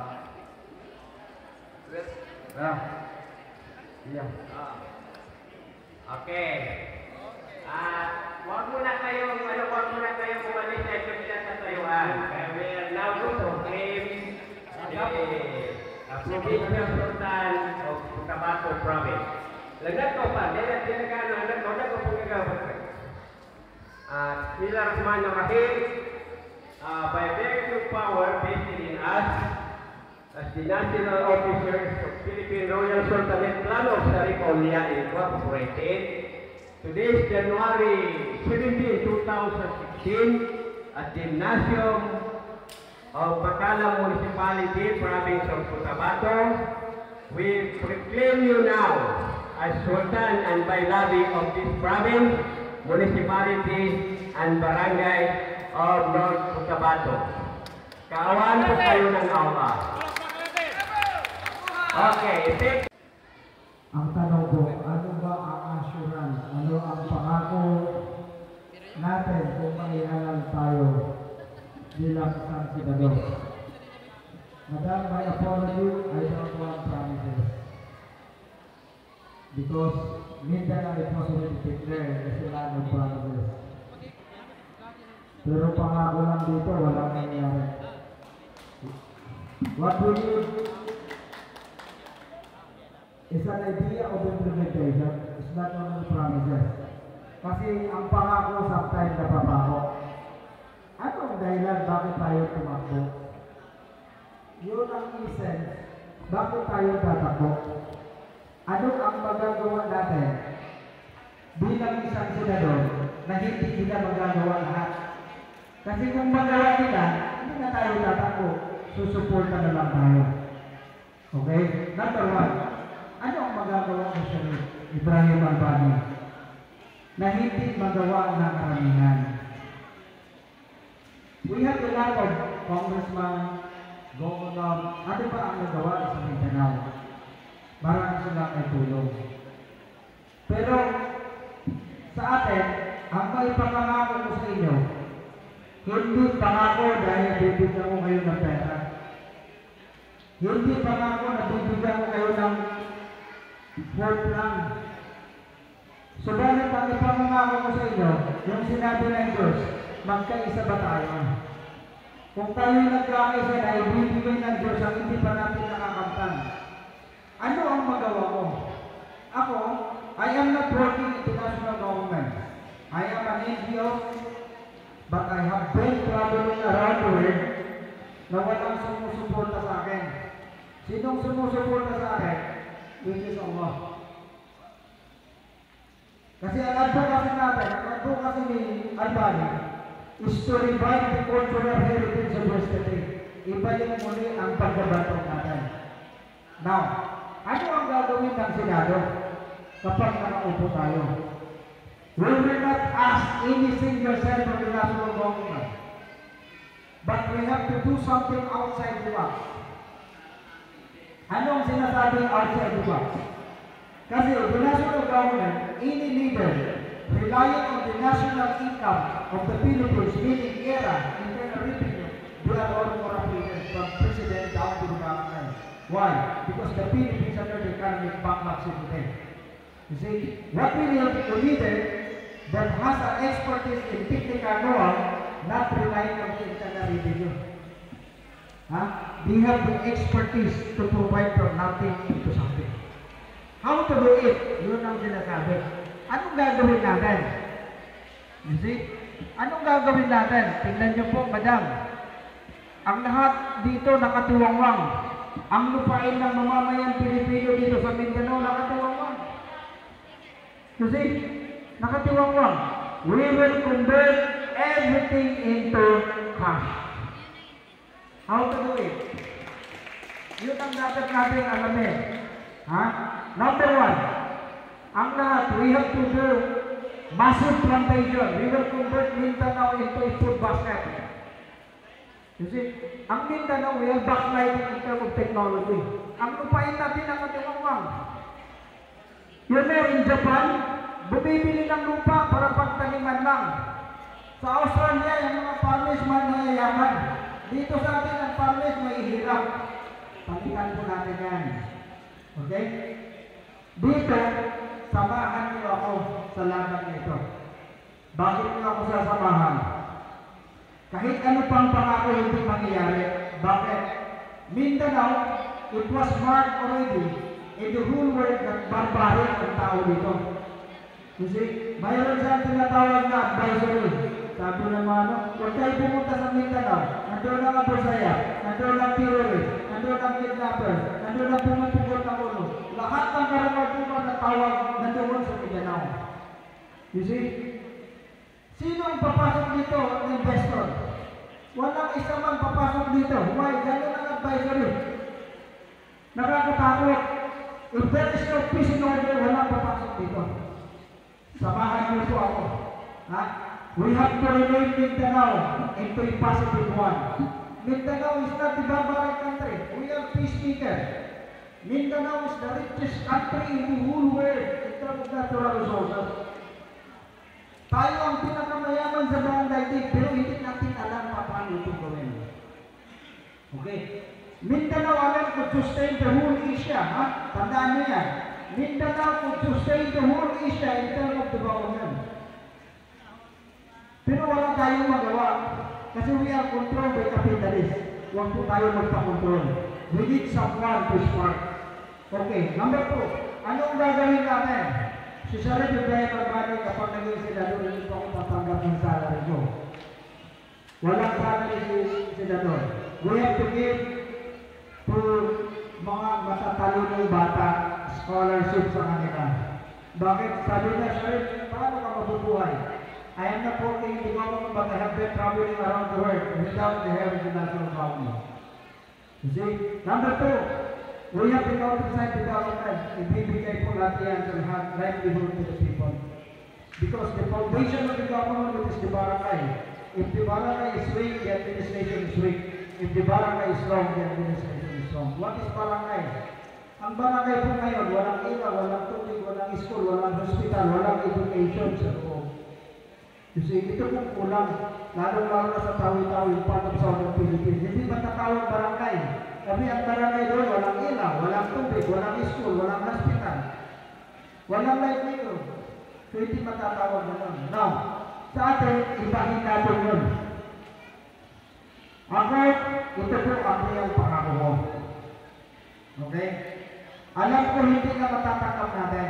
Speaker 2: ah, yeah.
Speaker 3: Okay. Ah, wag muna kayong, ano, wag muna kayong umalis sa ito sa tayuan. Kaya we are now going to claim the uh, provincial sultan of Cotabato province. Lagat ko pa, dahil tinagano, lagat ko, lagat ko pong gagawin. Ah, Bismillahirrahmanirrahim. Ah, by virtue of power vested in us, as the national officers of Philippine Royal Sultanate Clan of Saricolia Incorporated, today is January seventeenth, two thousand sixteen, at the Gymnasium of Bacala Municipality, Province of Cotabato, we proclaim you now as Sultan and Baylabi of this province, municipality, and barangay of North Cotabato. Kaawaan po kayo ng Allah. Okay, take.
Speaker 1: Ang tanong ko, ano ba ang assurance? Ano ang pangako natin kung maialam tayo bilang isang senador? Madam, my apology, I don't want promises. Because Mindanao is possible to declare kasi wala ng promises. Pero pangako lang dito, walang nangyayari. What we need is an idea of implementation. It's not only promises. Kasi ang pangako sometimes napapaho. Ano ang dahilan bakit tayo tumakbo? Yun ang essence. Bakit tayo tatakbo? Ano ang magagawa natin bilang isang senador na hindi kita magagawa lahat? Kasi kung magawa nila, hindi na tayo tatakbo. Susuporta na lang tayo. Okay? Number one. Ano ang magagawa ni Sharif Ibrahim Albani na hindi magawa ng karamihan? We have a lot of congressman, governor, ano ba ang nagawa sa Mindanao? Marami silang ay tulong. Pero sa atin, ang may pangangako ko sa inyo, hindi pangako dahil bibigyan ko kayo ng pera. Hindi pangako na bibigyan ko kayo ng hope lang. Subalit ang ipangangako ko sa inyo, yung sinabi ng Diyos, magkaisa ba tayo? Kung tayo nagkakaisa na ibibigay ng Diyos ang hindi pa natin nakakamtan, ano ang magawa ko? Ako, I am not working in the national government. I am an N G O, but I have been traveling around the world na walang sumusuporta sa akin. Sinong sumusuporta sa akin? Which is Allah. Kasi ang advocacy natin, ang advocacy ni Albani is to revive the cultural heritage of West State. Ibalik muli ang pagbabato natin. Now, ano ang gagawin ng Senado kapag nakaupo tayo? We will not ask any single cent from the national government. But we have to do something outside the box. Anong sinasabing outside the box? Kasi the national government, any leader, relying on the national income of the Philippines, meaning E R A, internal revenue, they are all corrupt leaders from president down to the government. Why? Because the Philippines are under the economic bankruptcy today. You see, what we need is a leader that has an expertise in technical know-how, not relying on the internal revenue. Huh? They have the expertise to provide from nothing to something. How to do it? Yun ang sinasabi. Anong gagawin natin? You see? anong gagawin natin? Tingnan niyo po, madam. Ang lahat dito nakatiwangwang. Ang lupain ng mamamayang Pilipino dito sa Mindanao nakatiwangwang. Kasi, nakatiwangwang. We will convert everything into cash. How to do it? Yun ang dapat natin alamin. Ha? Number one, ang lahat, we have to do massive plantation. We will convert Mindanao into a food basket. You see, ang Mindanao, we are backlighting in terms of technology. Ang lupain natin ang katiwangwang. Yun na, in Japan, bumibili ng lupa para pagtaniman lang. Sa Australia, yung mga farmers man mayayaman. Dito sa atin, ang farmers may hirap. Palitan po natin yan. Okay? Dito, samahan niyo ako sa laban nito. Bakit niyo ako sasamahan? Kahit ano pang pangako hindi mangyayari. Bakit? Mindanao, it was marked already in the whole world na barbaric ang tao dito. Kasi mayroon siyang tinatawag na advisory. Sabi ng mga ano, kung tayo pumunta sa Mindanao, nandun ang Abusaya, nandun ang terrorist, nandun ang kidnapper, nandun ang pumupugol ng ulo. Lahat ng karanaduman na tawag nandun sa Mindanao. You see? Sino ang papasok dito ang investor? Walang isa man papasok dito. Why? Ganun ang advisory. Nakakatakot. If there is no peace in order, walang papasok dito. Samahan niyo po ako. Ha? We have to rename Mindanao into a positive one. Mindanao is not a barbaric country. We are peacemakers. Mindanao is the richest country in the whole world in terms of natural resources. Tayo ang pinakamayaman sa buong daigdig, pero hindi natin alam paano ito gawin. Okay? Mindanao alam could sustain the whole Asia. Ha? Tandaan niyo yan. Mindanao could sustain the whole Asia in terms of development. Pero wala tayong magawa. Kasi we are controlled by capitalists. Huwag po tayo magpa-control. We need someone to spark. Okay, number two. Anong gagawin natin? Si Sarah Judea Barbani, kapag naging senador, hindi po ako tatanggap ng salary ko. Walang salary si senador. We have to give to mga matatalunong bata scholarship sa kanila. Bakit? Sabi na, Sir, paano ka mabubuhay? I am not working in the government, but I have been traveling around the world without the help of the national government. You see? Number two, we have to outside development. Ibibigay po natin ang lahat livelihood to the people. Because the foundation of the government is the barangay. If the barangay is weak, the administration is weak. If the barangay is strong, the administration is strong. What is barangay? Ang barangay po ngayon, walang ilaw, walang tubig, walang school, walang hospital, walang education sa loob. You see, ito pong kulang, lalong-lalo na sa tawi-tawi, part of Southern Philippines. Hindi matatawag barangay. Kasi ang barangay doon, walang ilaw, walang tubig, walang school, walang hospital, walang livelihood. So, hindi matatawag na nun. Now, sa atin, ibahin natin yun. Ako, ito po ang iyong pangako ko. Okay? Alam ko hindi na matatanggap natin.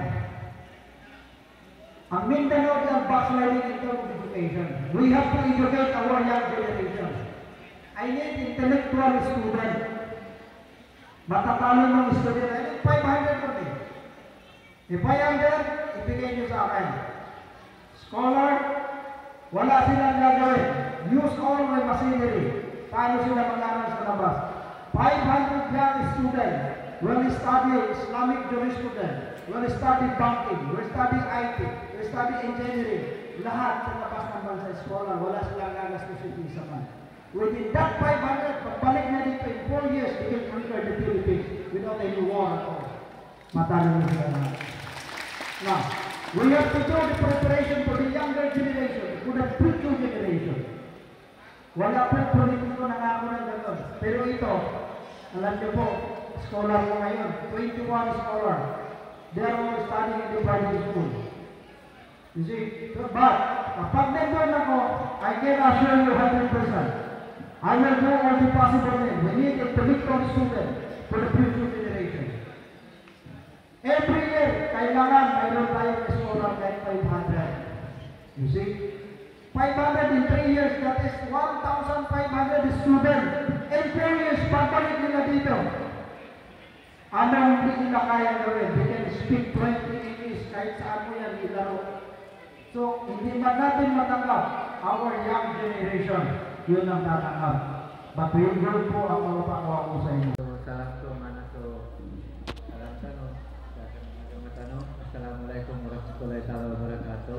Speaker 1: Ang Mindanao is backsliding in terms of education. We have to educate our young generation. I need intellectual student. Matatalo ng student. I need five hundred for me. If five hundred, ibigay nyo sa akin. Scholar, wala silang gagawin. Use all my machinery. Paano sila mag-aral sa labas? five hundred young students will study Islamic jurisprudence. We'll study banking, we'll study I T, we'll study engineering. Lahat sa labas ng bansa eskola, wala silang gagastusin sa man. Within that five hundred, pagbalik na dito in four years, we can conquer the Philippines without any war at all. Matalo na sila lahat. Now, we have to do the preparation for the younger generation, for the future generation. Wala po yung politiko na ako ng gano'n. Pero ito, alam niyo po, scholar ko ngayon, twenty-one scholar. They are all studying in the private school. You see? But, kapag nandun ako, I can assure you one hundred percent. I will do all the possible things. We need a intellectual student for the future generation. Every year, kailangan mayroon tayong scholar like five hundred. You see? five hundred in three years, that is one thousand five hundred students. In three years, pagbalik nila dito. Anong hindi nila kaya gawin? They can speak twenty English kahit saan mo yan ilaro. So, hindi man natin matanggap our young generation. Yun ang tatanggap. But we will po ang mga pakuha ko sa inyo.
Speaker 2: So, salam to, mana to. Salam tano. Salam tano. Assalamualaikum warahmatullahi wabarakatuh.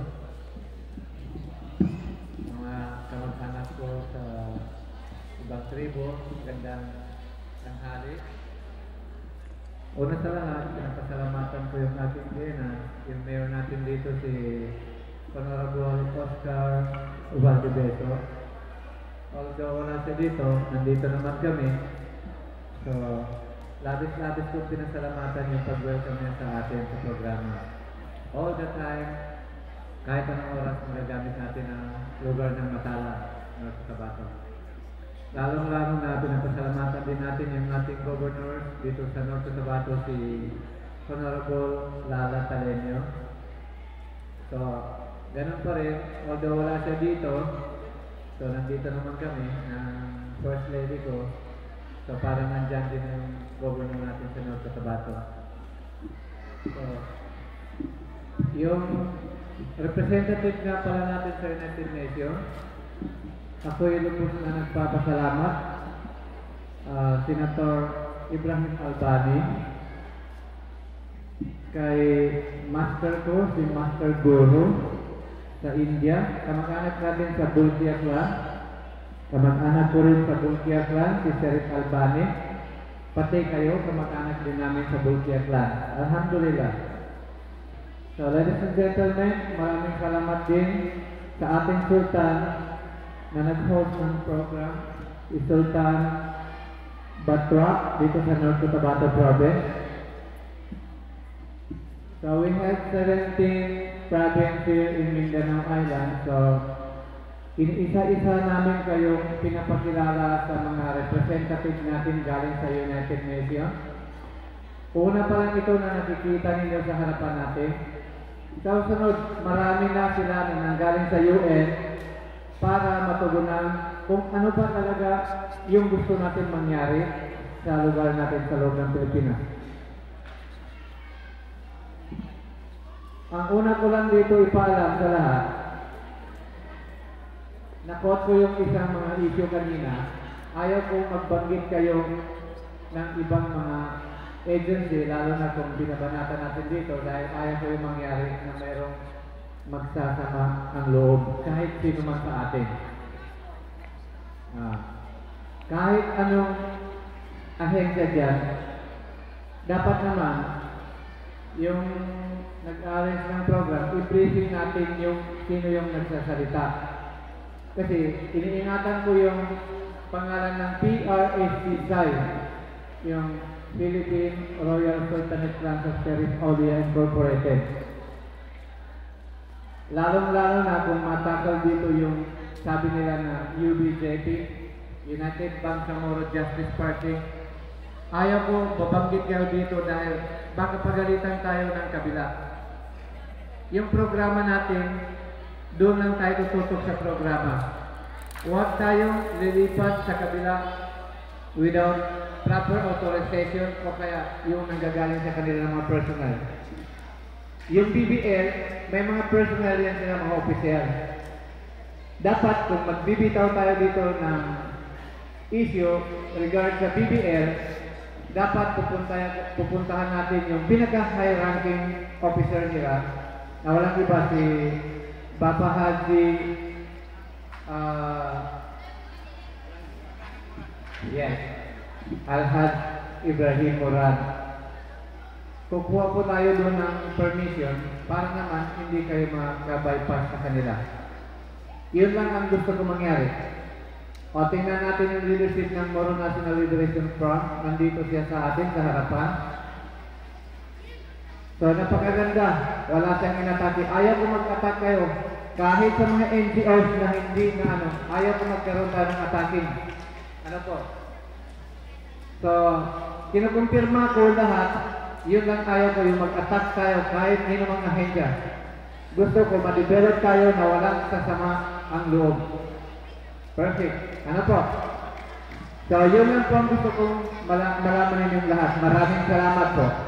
Speaker 2: Mga kamag-anak ko sa ibang tribo, gandang tanghali. Una sa lahat, pinapasalamatan ko yung ating Gena, yung mayor natin dito si Honorable Oscar Ubaldebeto. Although wala siya dito, nandito naman kami. So, labis-labis ko pinasalamatan yung pag-welcome niya sa atin sa programa. All the time, kahit anong oras magagamit natin ang lugar ng Matala, North Cotabato. Lalong-lalong na pinapasalamatan din natin yung ating governor dito sa North Cotabato, si Honorable Lala Talenio. So, ganun pa rin, although wala siya dito, so nandito naman kami ng First Lady ko. So parang nandyan din yung governor natin sa North Cotabato. So, yung representative nga pala natin sa United Nations, ako yung lubos na nagpapasalamat, uh, Senator Ibrahim Albani, kay Master ko, si Master Guru sa India, kamag-anak natin sa Bulkia Clan, kamag-anak ko rin sa Bulkia Clan, si Sheriff Albani, pati kayo, kamag-anak din namin sa Bulkia Clan. Alhamdulillah. So, ladies and gentlemen, maraming salamat din sa ating Sultan na nag-host ng program, si Sultan Batwa, dito sa North Cotabato Province. So, we have seventeen province here in Mindanao Island. So, isa-isa namin kayong pinapakilala sa mga representative natin galing sa United Nations. Una pa lang ito na nakikita ninyo sa harapan natin. Sa sunod, marami na sila na nanggaling sa U N para matugunan kung ano ba talaga yung gusto natin mangyari sa lugar natin sa loob ng Pilipinas. Ang una ko lang dito ipaalam sa lahat, na-quote ko yung isang mga issue kanina, ayaw kong magbanggit kayo ng ibang mga agency, lalo na kung binabanatan natin dito, dahil ayaw ko yung mangyari na mayroong magsasama ang loob, kahit sino man sa atin. Ah, kahit anong ahensya dyan, dapat naman yung nag-arrange ng program, i-briefing natin yung sino yung nagsasalita. Kasi iniingatan ko yung pangalan ng P R H C S I, yung Philippine Royal Sultanate Clans of Sheriff Aulia Incorporated. Lalong-lalo na kung matakal dito yung sabi nila na U B J P, United Bangsamoro Justice Party. Ayaw ko babanggit kayo dito dahil baka pagalitan tayo ng kabila. Yung programa natin, doon lang tayo tututok sa programa. Huwag tayong lilipat sa kabila without proper authorization o kaya yung nanggagaling sa kanila mga personal. Yung B B L, may mga personal yan sila mga opisyal. Dapat kung magbibitaw tayo dito ng issue regarding sa B B L, dapat pupuntahan, pupuntahan natin yung pinaka-high ranking officer nila na walang iba si Bapa Haji uh, yes, Al-Haj Ibrahim Murad. Kukuha po tayo doon ng permission para naman hindi kayo mag-bypass sa kanila. Yun lang ang gusto ko mangyari. O tingnan natin yung leadership ng Moro National Liberation Front. Nandito siya sa atin sa harapan. So napakaganda. Wala siyang inatake. Ayaw ko mag-attack kayo. Kahit sa mga N G Os na hindi na ano, ayaw ko magkaroon tayo ng attacking. Ano po? So, kinukumpirma ko lahat. Yun lang ayaw ko yung mag-attack tayo kahit hindi namang ahensya. Gusto ko ma-develop tayo na walang sasama
Speaker 4: ang loob. Perfect. Ano po? So, yun lang po ang gusto kong mala malaman ninyong lahat. Maraming salamat po.